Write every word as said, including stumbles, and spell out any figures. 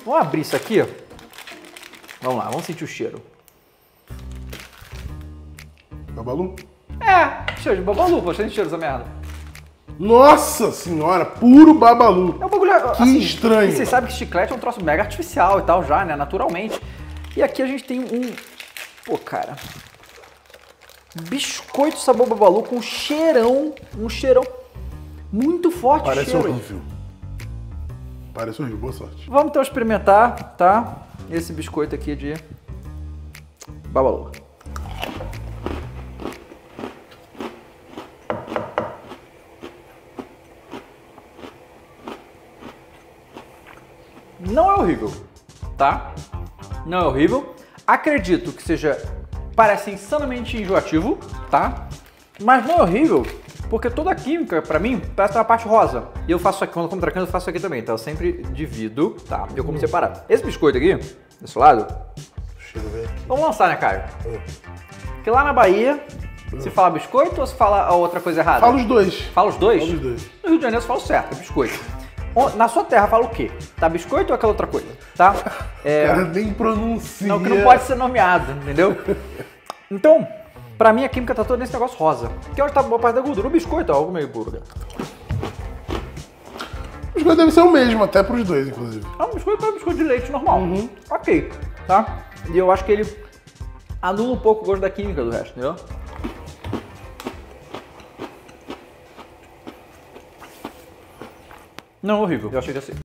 Vamos abrir isso aqui. Vamos lá, vamos sentir o cheiro. Babalu? É, cheiro de babalu, pô, cheiro de cheiro dessa merda. Nossa senhora, puro babalu. É um bagulho, Que assim, estranho. E vocês sabem que chiclete é um troço mega artificial e tal já, né, naturalmente. E aqui a gente tem um... Pô, cara... Biscoito sabor babalu com cheirão, um cheirão muito forte. Parece cheiro. horrível. Parece horrível, boa sorte. Vamos então experimentar, tá? Esse biscoito aqui de babalu. Não é horrível, tá? Não é horrível. Acredito que seja... Parece insanamente enjoativo, tá? Mas não é horrível, porque toda a química, pra mim, parece uma parte rosa. E eu faço aqui, quando eu como traquino, eu faço aqui também, tá? Eu sempre divido, tá? Eu como separado. Esse biscoito aqui, desse lado... Cheiro velho. Vamos lançar, né, Caio? Porque lá na Bahia, se fala biscoito ou se fala a outra coisa errada? Fala os dois. Fala os dois? Fala os dois. No Rio de Janeiro você fala o certo, é biscoito. Na sua terra fala o quê? Tá biscoito ou aquela outra coisa? Tá? É... O cara nem pronuncia. Não, que não pode ser nomeado, entendeu? Então, pra mim a química tá toda nesse negócio rosa. Que é onde tá boa parte da gordura. O biscoito é algo meio burger. O biscoito deve ser o mesmo, até pros dois, inclusive. É um biscoito, é um biscoito de leite normal. Uhum. Ok, tá? E eu acho que ele anula um pouco o gosto da química do resto, entendeu? Não, horrível. Eu achei que ia ser.